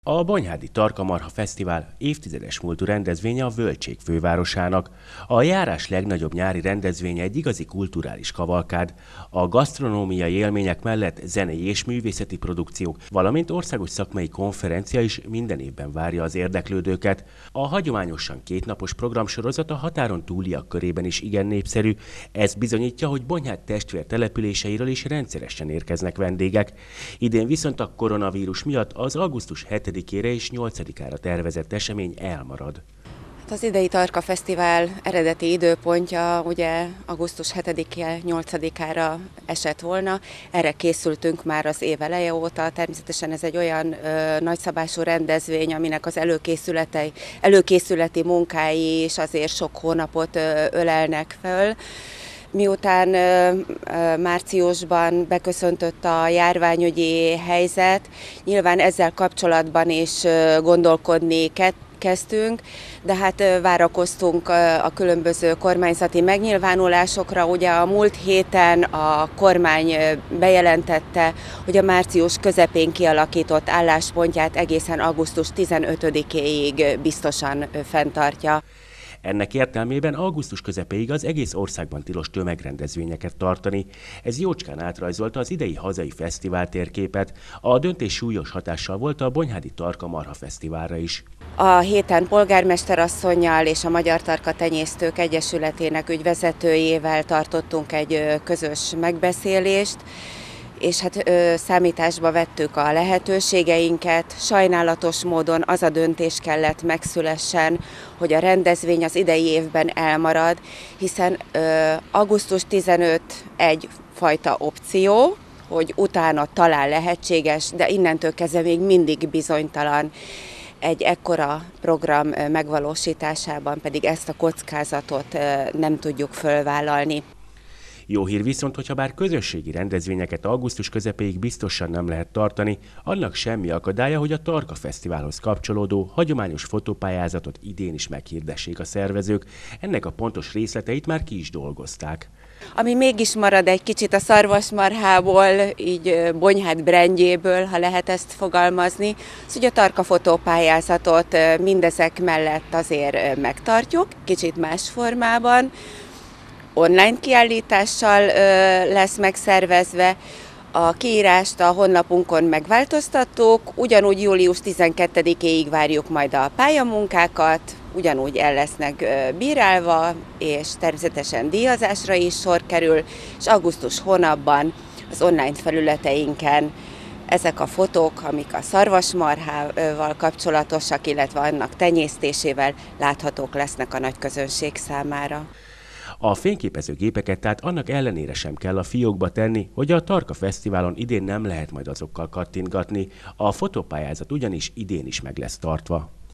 A Bonyhádi Tarka-marha Fesztivál évtizedes múltú rendezvénye a Völgycség fővárosának. A járás legnagyobb nyári rendezvénye egy igazi kulturális kavalkád. A gasztronómiai élmények mellett zenei és művészeti produkciók, valamint országos szakmai konferencia is minden évben várja az érdeklődőket. A hagyományosan kétnapos programsorozat a határon túliak körében is igen népszerű. Ez bizonyítja, hogy Bonyhád testvér településeiről is rendszeresen érkeznek vendégek. Idén viszont a koronavírus miatt az augusztus 7-ére és 8-ára tervezett esemény elmarad. Az idei Tarka Fesztivál eredeti időpontja ugye augusztus 7-e 8-ára esett volna. Erre készültünk már az év eleje óta. Természetesen ez egy olyan nagyszabású rendezvény, aminek az előkészületi munkái is azért sok hónapot ölelnek föl. Miután márciusban beköszöntött a járványügyi helyzet, nyilván ezzel kapcsolatban is gondolkodni kezdtünk, de hát várakoztunk a különböző kormányzati megnyilvánulásokra. Ugye a múlt héten a kormány bejelentette, hogy a március közepén kialakított álláspontját egészen augusztus 15-éig biztosan fenntartja. Ennek értelmében augusztus közepéig az egész országban tilos tömegrendezvényeket tartani. Ez jócskán átrajzolta az idei hazai fesztivál térképet. A döntés súlyos hatással volt a Bonyhádi Tarka-marha Fesztiválra is. A héten polgármesterasszonnyal és a Magyar Tarka Tenyésztők Egyesületének ügyvezetőjével tartottunk egy közös megbeszélést, és hát számításba vettük a lehetőségeinket. Sajnálatos módon az a döntés kellett megszülessen, hogy a rendezvény az idei évben elmarad, hiszen augusztus 15 egyfajta opció, hogy utána talán lehetséges, de innentől kezdve még mindig bizonytalan. Egy ekkora program megvalósításában pedig ezt a kockázatot nem tudjuk fölvállalni. Jó hír viszont, hogyha bár közösségi rendezvényeket augusztus közepéig biztosan nem lehet tartani, annak semmi akadálya, hogy a Tarka Fesztiválhoz kapcsolódó hagyományos fotópályázatot idén is meghirdessék a szervezők. Ennek a pontos részleteit már ki is dolgozták. Ami mégis marad egy kicsit a szarvasmarhából, így Bonyhád brandjéből, ha lehet ezt fogalmazni, az, hogy a Tarka fotópályázatot mindezek mellett azért megtartjuk, kicsit más formában. Online kiállítással lesz megszervezve, a kiírást a honlapunkon megváltoztattuk, ugyanúgy július 12-éig várjuk majd a pályamunkákat, ugyanúgy el lesznek bírálva, és természetesen díjazásra is sor kerül, és augusztus hónapban az online felületeinken ezek a fotók, amik a szarvasmarhával kapcsolatosak, illetve annak tenyésztésével láthatók lesznek a nagy közönség számára. A fényképezőgépeket tehát annak ellenére sem kell a fiókba tenni, hogy a Tarka Fesztiválon idén nem lehet majd azokkal kattintgatni, a fotópályázat ugyanis idén is meg lesz tartva.